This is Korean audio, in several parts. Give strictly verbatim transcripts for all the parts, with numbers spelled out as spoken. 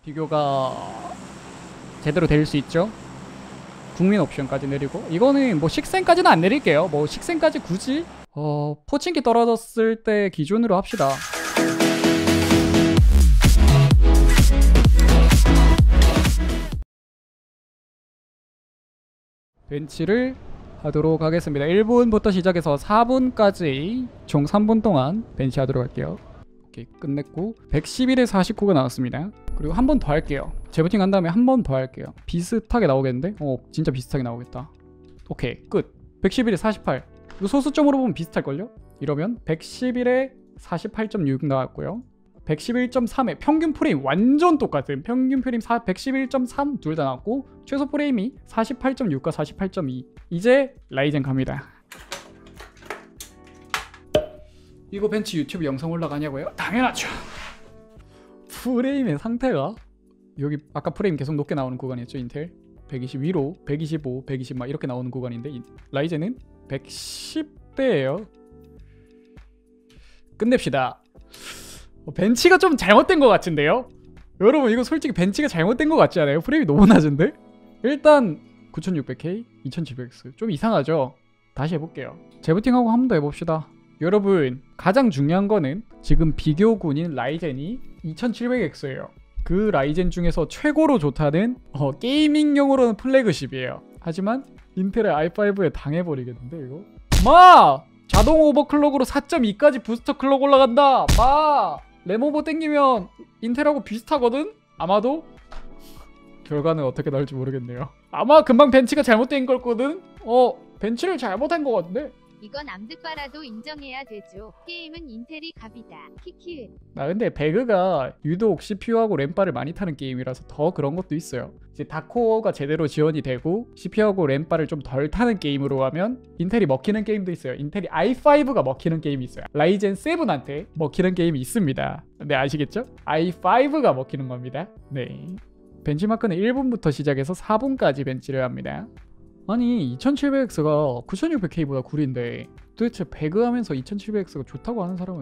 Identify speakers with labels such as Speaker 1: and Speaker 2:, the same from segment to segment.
Speaker 1: 비교가 제대로 될 수 있죠. 국민 옵션까지 내리고, 이거는 뭐 식생까지는 안 내릴게요. 뭐 식생까지 굳이 어 포칭기 떨어졌을 때 기준으로 합시다. 벤치를 하도록 하겠습니다. 일 분부터 시작해서 사 분까지 총 삼 분 동안 벤치 하도록 할게요. 오케이, 끝냈고 백십일에 사십구가 나왔습니다. 그리고 한 번 더 할게요. 재부팅 한 다음에 한 번 더 할게요. 비슷하게 나오겠는데? 어 진짜 비슷하게 나오겠다. 오케이, 끝. 백십일에 사십팔. 이거 소수점으로 보면 비슷할걸요? 이러면 백십일에 사십팔 점 육 나왔고요. 백십일 점 삼에 평균 프레임 완전 똑같은 평균 프레임 백십일 점 삼 둘 다 나왔고, 최소 프레임이 사십팔 점 육과 사십팔 점 이. 이제 라이젠 갑니다. 이거 벤치 유튜브 영상 올라가냐고요? 당연하죠. 프레임의 상태가 여기 아까 프레임 계속 높게 나오는 구간이었죠. 인텔 백이십 위로 백이십오, 백이십 막 이렇게 나오는 구간인데 라이젠은 백십 대예요. 끝냅시다. 어, 벤치가 좀 잘못된 것 같은데요? 여러분 이거 솔직히 벤치가 잘못된 것 같지 않아요? 프레임이 너무 낮은데? 일단 구천육백 케이, 이천칠백 엑스 좀 이상하죠? 다시 해볼게요. 재부팅하고 한 번 더 해봅시다. 여러분 가장 중요한 거는 지금 비교군인 라이젠이 이천칠백 엑스예요. 그 라이젠 중에서 최고로 좋다는 어, 게이밍용으로는 플래그십이에요. 하지만 인텔의 아이 파이브에 당해버리겠는데 이거? 마! 자동 오버클럭으로 사 점 이까지 부스터 클럭 올라간다! 마! 램오버 땡기면 인텔하고 비슷하거든? 아마도? 결과는 어떻게 나올지 모르겠네요. 아마 금방 벤치가 잘못된 걸거든? 어 벤치를 잘못한 것 같은데?
Speaker 2: 이건 암드바라도 인정해야 되죠. 게임은 인텔이 갑이다. 키키.
Speaker 1: 나 근데 배그가 유독 씨피유하고 램바를 많이 타는 게임이라서 더 그런 것도 있어요. 이제 다코어가 제대로 지원이 되고 씨피유하고 램바를 좀 덜 타는 게임으로 하면 인텔이 먹히는 게임도 있어요. 인텔이 아이 파이브가 먹히는 게임이 있어요. 라이젠 세븐한테 먹히는 게임이 있습니다. 네, 아시겠죠? 아이 파이브가 먹히는 겁니다. 네. 벤치마크는 일 분부터 시작해서 사 분까지 벤치를 합니다. 아니 이천칠백 엑스가 구천육백 케이보다 구린데 도대체 배그 하면서 이천칠백 엑스가 좋다고 하는 사람은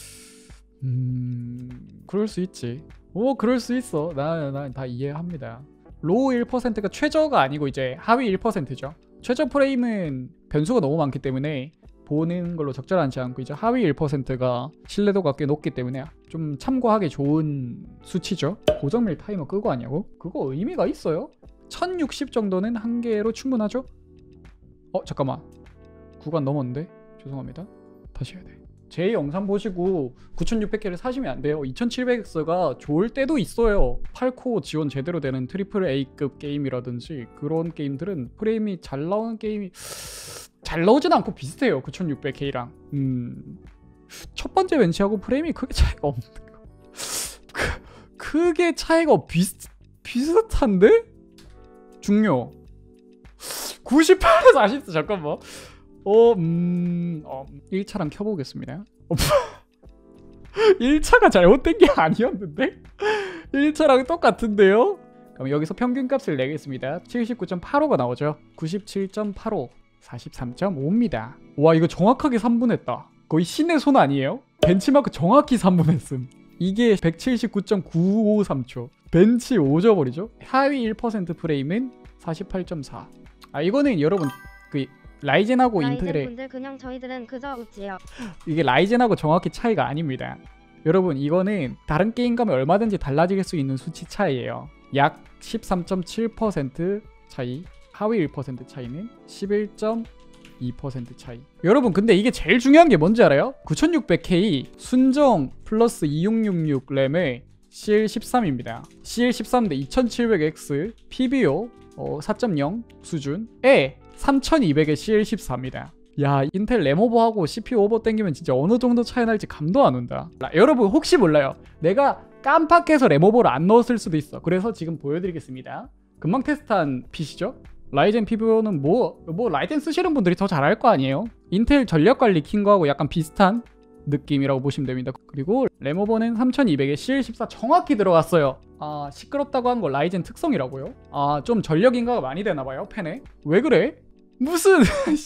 Speaker 1: 음... 그럴 수 있지. 오 그럴 수 있어. 나 나 다 이해합니다. 로우 일 퍼센트가 최저가 아니고 이제 하위 일 퍼센트죠. 최저 프레임은 변수가 너무 많기 때문에 보는 걸로 적절하지 않고 이제 하위 일 퍼센트가 신뢰도가 꽤 높기 때문에 좀 참고하기 좋은 수치죠. 고정밀 타이머 끄고 하냐고? 그거 의미가 있어요? 천육십 정도는 한 개로 충분하죠? 어 잠깐만 구간 넘었는데? 죄송합니다. 다시 해야 돼. 제 영상 보시고 구천육백 개를 사시면 안 돼요. 이천칠백 엑스가 좋을 때도 있어요. 팔 코어 지원 제대로 되는 트리플 A급 게임이라든지 그런 게임들은 프레임이 잘 나오는 게임이 잘 나오진 않고 비슷해요. 구천육백 케이랑 음... 첫 번째 벤치하고 프레임이 크게 차이가 없는 거. 크게 차이가 비슷... 비슷한데? 중요 구십팔에서 사십. 잠깐만 어... 음... 어, 일 차랑 켜보겠습니다. 일 차가 잘못된 게 아니었는데? 일 차랑 똑같은데요? 그럼 여기서 평균값을 내겠습니다. 칠십구 점 팔오가 나오죠. 구십칠 점 팔오, 사십삼 점 오입니다. 와 이거 정확하게 삼 분 했다. 거의 신의 손 아니에요? 벤치마크 정확히 삼 분 했음. 이게 백칠십구 점 구오삼 초. 벤치 오져버리죠. 하위 일 퍼센트 프레임은 사십팔 점 사. 아 이거는 여러분 그 라이젠하고
Speaker 3: 라이젠
Speaker 1: 인텔의
Speaker 3: 분들 그냥 저희들은 그저 웃지요.
Speaker 1: 이게 라이젠하고 정확히 차이가 아닙니다. 여러분 이거는 다른 게임 가면 얼마든지 달라질 수 있는 수치 차이예요. 약 십삼 점 칠 퍼센트 차이, 하위 일 퍼센트 차이는 십일 점 이 퍼센트 차이. 여러분 근데 이게 제일 중요한 게 뭔지 알아요? 구천육백 케이 순정 플러스 이육육육 램에 씨엘 십삼입니다. 씨엘 십삼인데 이천칠백 엑스 피비오 어, 사 점 영 수준에 삼천이백에 씨엘 십사입니다. 야 인텔 램오버하고 씨피유 오버 땡기면 진짜 어느 정도 차이 날지 감도 안 온다. 라, 여러분 혹시 몰라요. 내가 깜빡해서 램오버를 안 넣었을 수도 있어. 그래서 지금 보여드리겠습니다. 금방 테스트한 피시죠? 라이젠 피비오는 뭐, 뭐 라이젠 쓰시는 분들이 더 잘할 거 아니에요? 인텔 전력관리 킨 거하고 약간 비슷한 느낌이라고 보시면 됩니다. 그리고 램오버는 삼천이백에 씨엘 십사 정확히 들어갔어요. 아 시끄럽다고 한 거 라이젠 특성이라고요? 아 좀 전력 인가가 많이 되나봐요 팬에? 왜 그래? 무슨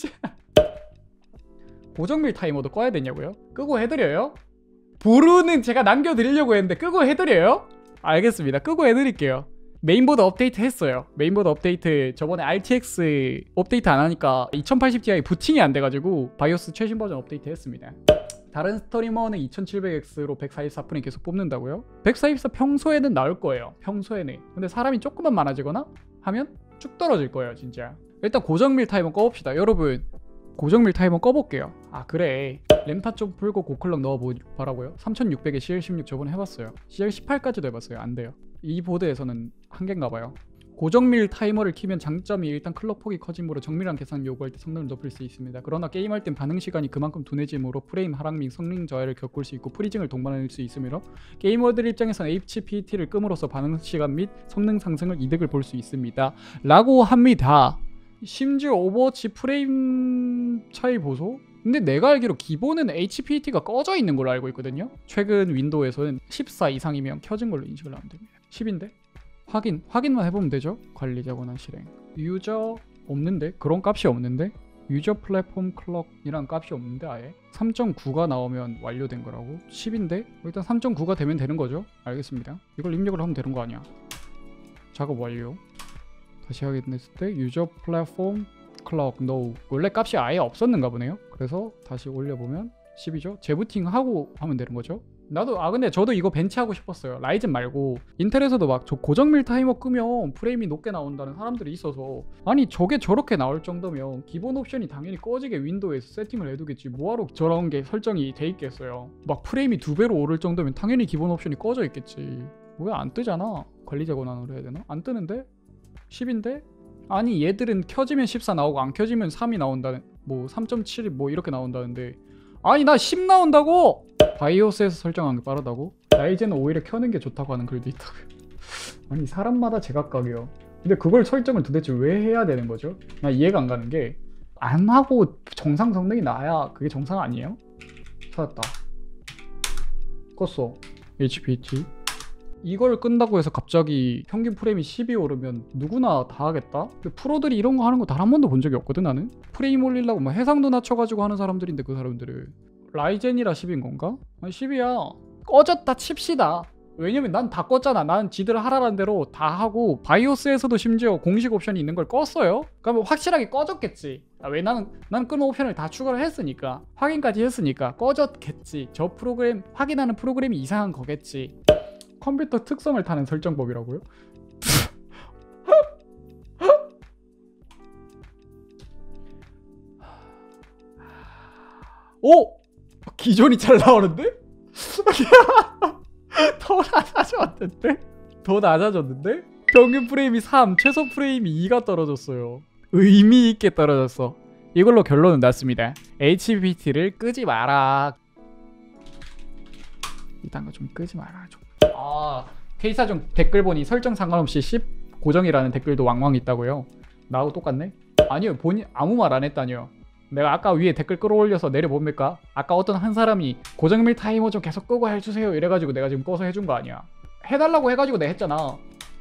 Speaker 1: 고정밀 타이머도 꺼야 되냐고요? 끄고 해드려요? 보루는 제가 남겨드리려고 했는데 끄고 해드려요? 알겠습니다. 끄고 해드릴게요. 메인보드 업데이트 했어요. 메인보드 업데이트 저번에 알티엑스 업데이트 안 하니까 이천팔십 티아이 부팅이 안 돼가지고 바이오스 최신 버전 업데이트 했습니다. 다른 스트리머는 이천칠백 엑스로 백사십사 프레임 계속 뽑는다고요? 백사십사 평소에는 나올 거예요. 평소에는. 근데 사람이 조금만 많아지거나 하면 쭉 떨어질 거예요 진짜. 일단 고정밀 타이머 꺼봅시다. 여러분 고정밀 타이머 꺼볼게요. 아 그래 램타 좀 풀고 고클럭 넣어보라고요? 삼천육백에 씨엘 십육 저번에 해봤어요. 씨엘 십팔까지도 해봤어요. 안 돼요. 이 보드에서는 한계인가봐요. 고정밀 타이머를 키면 장점이 일단 클럭 폭이 커지므로 정밀한 계산 요구할 때 성능을 높일 수 있습니다. 그러나 게임할 땐 반응 시간이 그만큼 둔해지므로 프레임 하락 및 성능 저하를 겪을 수 있고 프리징을 동반할 수 있으므로 게이머들 입장에서는 에이치피티를 끔으로써 반응 시간 및 성능 상승을 이득을 볼 수 있습니다. 라고 합니다. 심지어 오버워치 프레임 차이 보소? 근데 내가 알기로 기본은 에이치피티가 꺼져 있는 걸로 알고 있거든요. 최근 윈도우에서는 십사 이상이면 켜진 걸로 인식을 하면 됩니다. 십인데? 확인, 확인만 해보면 되죠. 관리자 권한 실행. 유저 없는데? 그런 값이 없는데? 유저 플랫폼 클럭이란 값이 없는데 아예? 삼 점 구가 나오면 완료된 거라고? 십인데? 일단 삼 점 구가 되면 되는 거죠. 알겠습니다. 이걸 입력을 하면 되는 거 아니야. 작업 완료. 다시 확인했을 때 유저 플랫폼 클럭 no. 원래 값이 아예 없었는가 보네요. 그래서 다시 올려보면 십이죠. 재부팅 하고 하면 되는 거죠. 나도 아 근데 저도 이거 벤치하고 싶었어요. 라이젠 말고 인텔에서도 막 저 고정밀 타이머 끄면 프레임이 높게 나온다는 사람들이 있어서 아니 저게 저렇게 나올 정도면 기본 옵션이 당연히 꺼지게 윈도우에서 세팅을 해두겠지 뭐하러 저런 게 설정이 돼 있겠어요. 막 프레임이 두 배로 오를 정도면 당연히 기본 옵션이 꺼져 있겠지. 왜 안 뜨잖아. 관리자 권한으로 해야 되나? 안 뜨는데? 십인데? 아니 얘들은 켜지면 십사 나오고 안 켜지면 삼이 나온다는 뭐 삼 점 칠이 뭐 이렇게 나온다는데 아니 나 십 나온다고! 바이오스에서 설정하는 게 빠르다고? 라이젠은 오히려 켜는 게 좋다고 하는 글도 있다고요. 아니 사람마다 제각각이요. 근데 그걸 설정을 도대체 왜 해야 되는 거죠? 나 이해가 안 가는 게 안 하고 정상 성능이 나야 그게 정상 아니에요? 찾았다. 껐어. 에이치피티. 이걸 끈다고 해서 갑자기 평균 프레임이 십이 오르면 누구나 다 하겠다? 근데 프로들이 이런 거 하는 거 단 한 번도 본 적이 없거든 나는? 프레임 올리려고 막 해상도 낮춰가지고 하는 사람들인데 그 사람들은 라이젠이라 십인 건가? 아니 십이야. 꺼졌다 칩시다. 왜냐면 난 다 껐잖아. 난 지들 하라는 대로 다 하고 바이오스에서도 심지어 공식 옵션이 있는 걸 껐어요? 그러면 확실하게 꺼졌겠지. 아, 왜 나는 나는 끄는 옵션을 다 추가를 했으니까 확인까지 했으니까 꺼졌겠지. 저 프로그램 확인하는 프로그램이 이상한 거겠지. 컴퓨터 특성을 타는 설정법이라고요? 오! 기존이 잘 나오는데? 더 낮아졌는데? 더 낮아졌는데? 평균 프레임이 삼, 최소 프레임이 이가 떨어졌어요. 의미 있게 떨어졌어. 이걸로 결론은 났습니다. 에이치피티를 끄지 마라. 이딴 거 좀 끄지 마라 좀. 아, K사중 댓글 보니 설정 상관없이 십 고정이라는 댓글도 왕왕 있다고요? 나하고 똑같네? 아니요, 본인 아무 말 안 했다니요. 내가 아까 위에 댓글 끌어올려서 내려봅니까? 아까 어떤 한 사람이 고정밀 타이머 좀 계속 끄고 해주세요 이래가지고 내가 지금 꺼서 해준 거 아니야. 해달라고 해가지고 내가 했잖아.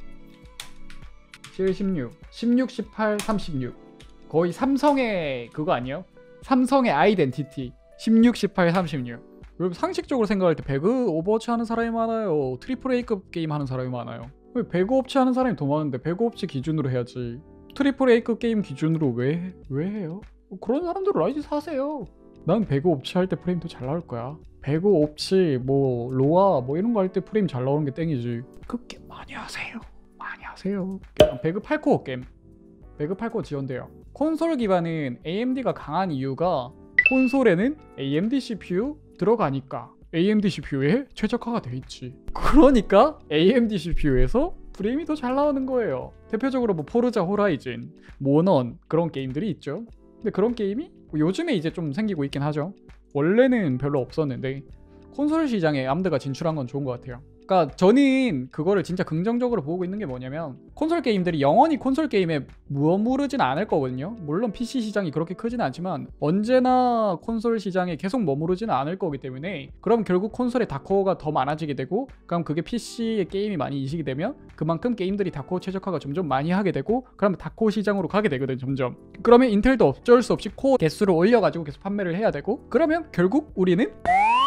Speaker 1: 칠, 십육, 십육, 십팔, 삼십육 거의 삼성의 그거 아니에요? 삼성의 아이덴티티 십육, 십팔, 삼십육. 여러분 상식적으로 생각할 때 배그 오버워치 하는 사람이 많아요. 트리플 A급 게임 하는 사람이 많아요. 왜 배그 업체 하는 사람이 더 많은데 배그 업체 기준으로 해야지. 트리플 A급 게임 기준으로 왜, 왜 해요? 그런 사람들은 라이젠 사세요. 난 배그 업체 할 때 프레임 더 잘 나올 거야. 배그 업체 뭐 로아 뭐 이런 거 할 때 프레임 잘 나오는 게 땡이지. 그 게임 많이 하세요. 많이 하세요. 배그 팔 코어 게임. 배그 팔 코어 지원돼요. 콘솔 기반은 에이엠디가 강한 이유가 콘솔에는 에이엠디 씨피유 들어가니까 에이엠디 씨피유에 최적화가 돼 있지. 그러니까 에이엠디 씨피유에서 프레임이 더 잘 나오는 거예요. 대표적으로 뭐 포르자 호라이즌, 모넌 그런 게임들이 있죠. 근데 그런 게임이 요즘에 이제 좀 생기고 있긴 하죠. 원래는 별로 없었는데 콘솔 시장에 암드가 진출한 건 좋은 것 같아요. 그러니까 저는 그거를 진짜 긍정적으로 보고 있는 게 뭐냐면 콘솔 게임들이 영원히 콘솔 게임에 머무르진 않을 거거든요. 물론 피씨 시장이 그렇게 크진 않지만 언제나 콘솔 시장에 계속 머무르지는 않을 거기 때문에 그럼 결국 콘솔의 다코어가 더 많아지게 되고 그럼 그게 피씨의 게임이 많이 이식이 되면 그만큼 게임들이 다코어 최적화가 점점 많이 하게 되고 그러면 다코어 시장으로 가게 되거든 점점. 그러면 인텔도 어쩔 수 없이 코어 개수를 올려가지고 계속 판매를 해야 되고 그러면 결국 우리는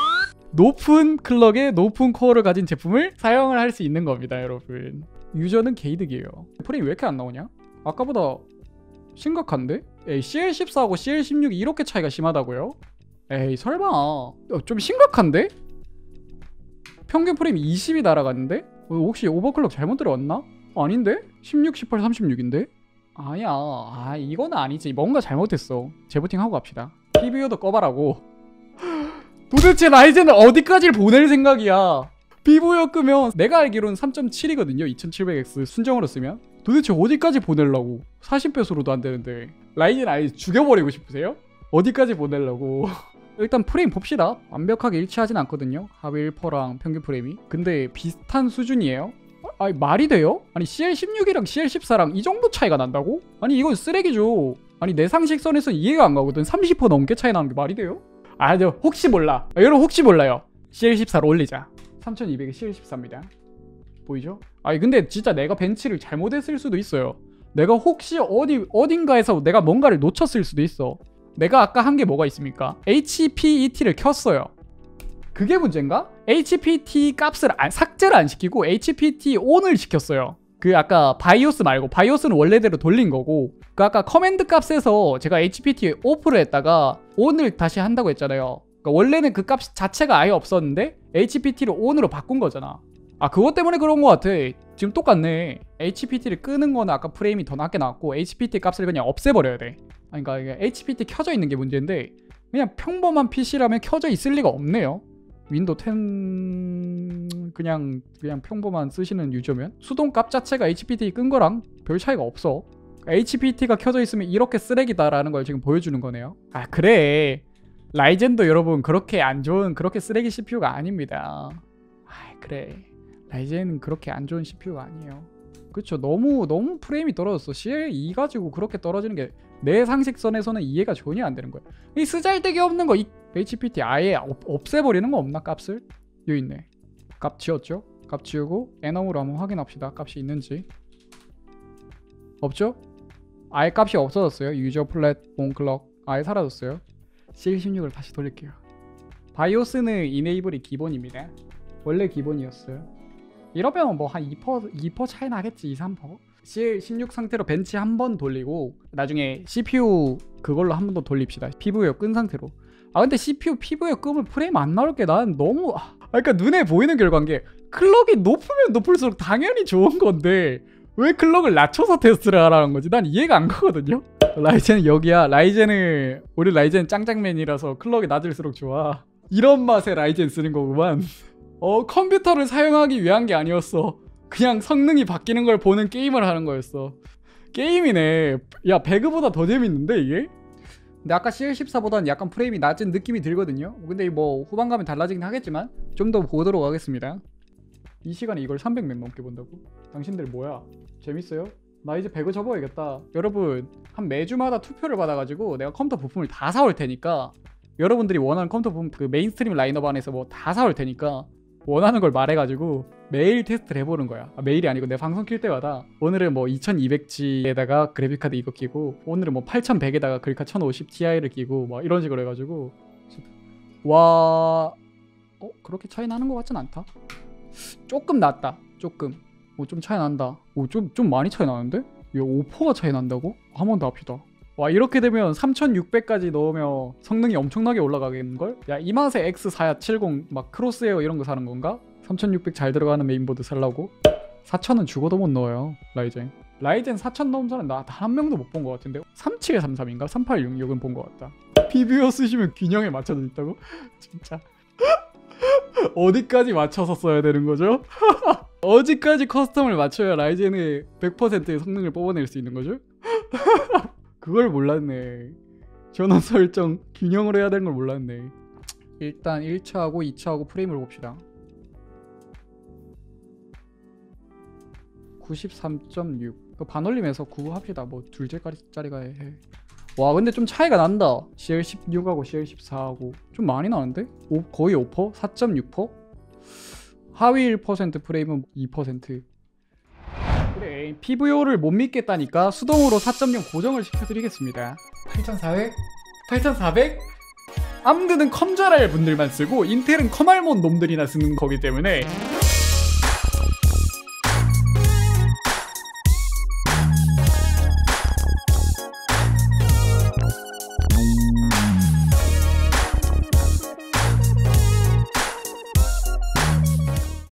Speaker 1: 높은 클럭에 높은 코어를 가진 제품을 사용을 할 수 있는 겁니다, 여러분. 유저는 개이득이에요. 프레임이 왜 이렇게 안 나오냐? 아까보다 심각한데? 에이, 씨엘 십사하고 씨엘 십육이 이렇게 차이가 심하다고요? 에이, 설마. 어, 좀 심각한데? 평균 프레임이 이십이 날아갔는데? 어, 혹시 오버클럭 잘못 들어왔나? 아닌데? 십육, 십팔, 삼십육인데? 아야, 아 이거는 아니지. 뭔가 잘못했어. 재부팅하고 갑시다. 피비오도 꺼봐라고. 도대체 라이젠을 어디까지 보낼 생각이야? 피부여 끄면 내가 알기로는 삼 점 칠이거든요. 이천칠백 엑스 순정으로 쓰면. 도대체 어디까지 보내려고? 사십 배수로도 안 되는데. 라이젠 아예 죽여버리고 싶으세요? 어디까지 보내려고? 일단 프레임 봅시다. 완벽하게 일치하진 않거든요. 하위 일 퍼센트랑 평균 프레임이. 근데 비슷한 수준이에요. 아니 말이 돼요? 아니 씨엘 십육이랑 씨엘 십사랑 이 정도 차이가 난다고? 아니 이건 쓰레기죠. 아니 내 상식선에서 이해가 안 가거든. 삼십 퍼센트 넘게 차이 나는 게 말이 돼요? 아, 저 혹시 몰라. 아, 여러분 혹시 몰라요. 씨엘 십사로 올리자. 삼천이백에 씨엘 십사입니다. 보이죠? 아니 근데 진짜 내가 벤치를 잘못했을 수도 있어요. 내가 혹시 어디 어딘가에서 내가 뭔가를 놓쳤을 수도 있어. 내가 아까 한 게 뭐가 있습니까? 에이치피이티를 켰어요. 그게 문제인가? 에이치피이티 값을 안, 삭제를 안 시키고 에이치피이티 온을 시켰어요. 그 아까 바이오스 말고 바이오스는 원래대로 돌린 거고 그 아까 커맨드 값에서 제가 에이치피이티 오프를 했다가 온을 다시 한다고 했잖아요. 그러니까 원래는 그 값 자체가 아예 없었는데 에이치피이티를 온으로 바꾼 거잖아. 아 그것 때문에 그런 거 같아. 지금 똑같네. 에이치피이티를 끄는 거는 아까 프레임이 더 낮게 나왔고 에이치피이티 값을 그냥 없애버려야 돼. 아니, 그러니까 에이치피이티 켜져 있는 게 문제인데 그냥 평범한 피시라면 켜져 있을 리가 없네요. 윈도우 텐 그냥 그냥 평범한 쓰시는 유저면 수동 값 자체가 에이치피이티 끈 거랑 별 차이가 없어. 에이치피이티가 켜져 있으면 이렇게 쓰레기다라는 걸 지금 보여주는 거네요. 아 그래. 라이젠도 여러분 그렇게 안 좋은 그렇게 쓰레기 씨피유가 아닙니다. 아 그래. 라이젠은 그렇게 안 좋은 씨피유가 아니에요. 그렇죠. 너무 너무 프레임이 떨어졌어. 씨엘 이 가지고 그렇게 떨어지는 게 내 상식선에서는 이해가 전혀 안 되는 거야. 이 쓰잘데기 없는 거 이 에이치피이티 아예 없, 없애버리는 거 없나 값을? 여기 있네. 값 지웠죠? 값 지우고 애넘으로 한번 확인합시다. 값이 있는지. 없죠? 아예 값이 없어졌어요. 유저 플랫 온클럭 아예 사라졌어요. 씨엘 십육을 다시 돌릴게요. 바이오스는 이네이블이 기본입니다. 원래 기본이었어요. 이러면 뭐 한 이 퍼센트 이 퍼센트 차이 나겠지. 이, 삼 퍼센트. 씨엘 십육 상태로 bench 한 번 돌리고 나중에 씨피유 그걸로 한 번 더 돌립시다. 피부웨어 끈 상태로. 아 근데 씨피유 피부웨어 끄면 프레임 안 나올 게 난 너무 아 그러니까 눈에 보이는 결과인 게 클럭이 높으면 높을수록 당연히 좋은 건데 왜 클럭을 낮춰서 테스트를 하라는 거지? 난 이해가 안 가거든요. 라이젠은 여기야. 라이젠은 우리 라이젠 짱짱맨이라서 클럭이 낮을수록 좋아. 이런 맛에 라이젠 쓰는 거구만. 어 컴퓨터를 사용하기 위한 게 아니었어. 그냥 성능이 바뀌는 걸 보는 게임을 하는 거였어. 게임이네. 야 배그보다 더 재밌는데 이게? 근데 아까 씨엘 십사보다는 약간 프레임이 낮은 느낌이 들거든요. 근데 뭐 후반 가면 달라지긴 하겠지만 좀 더 보도록 하겠습니다. 이 시간에 이걸 삼백 명 넘게 본다고? 당신들 뭐야? 재밌어요? 나 이제 배그 접어야겠다. 여러분 한 매주마다 투표를 받아가지고 내가 컴퓨터 부품을 다 사올 테니까 여러분들이 원하는 컴퓨터 부품 그 메인스트림 라인업 안에서 뭐 다 사올 테니까 원하는 걸 말해가지고 매일 테스트를 해보는 거야. 아, 매일이 아니고 내 방송 킬 때마다 오늘은 뭐 이천이백 지에다가 그래픽카드 이거 끼고 오늘은 뭐 팔천백에다가 그러니까 천오십 티아이를 끼고 뭐 이런 식으로 해가지고 와... 어? 그렇게 차이 나는 것 같진 않다. 조금 낫다. 조금. 오, 좀 차이 난다. 오, 좀, 좀 많이 차이 나는데? 이거 오 퍼센트가 차이 난다고? 한 번 더 합시다. 와 이렇게 되면 삼천육백까지 넣으면 성능이 엄청나게 올라가겠는걸? 야 이 맛에 엑스 사백칠십 막 크로스에어 이런 거 사는 건가? 삼천육백 잘 들어가는 메인보드 살라고? 사천은 죽어도 못 넣어요 라이젠. 라이젠 사천 넣은 사람 나 단 한 명도 못 본 것 같은데 삼칠삼삼인가? 삼팔육육은 본 것 같다. 피비오 쓰시면 균형에 맞춰져 있다고? 진짜 어디까지 맞춰서 써야 되는 거죠? 어디까지 커스텀을 맞춰야 라이젠의 백 퍼센트의 성능을 뽑아낼 수 있는 거죠? 그걸 몰랐네. 전원 설정 균형으로 해야 되는 걸 몰랐네. 일단 일 차하고 이 차하고 프레임을 봅시다. 구십삼 점 육 반올림해서 구 합시다. 뭐 둘째짜리가 해. 와 근데 좀 차이가 난다. 씨엘 십육하고 씨엘 십사하고 좀 많이 나는데? 오, 거의 오 퍼센트? 사 점 육 퍼센트? 하위 일 퍼센트 프레임은 이 퍼센트. 그래 피비오를 못 믿겠다니까 수동으로 사 점 영 고정을 시켜드리겠습니다. 팔천사백? 팔천사백? 암드는 컴 잘할 분들만 쓰고 인텔은 컴 알몬 놈들이나 쓰는 거기 때문에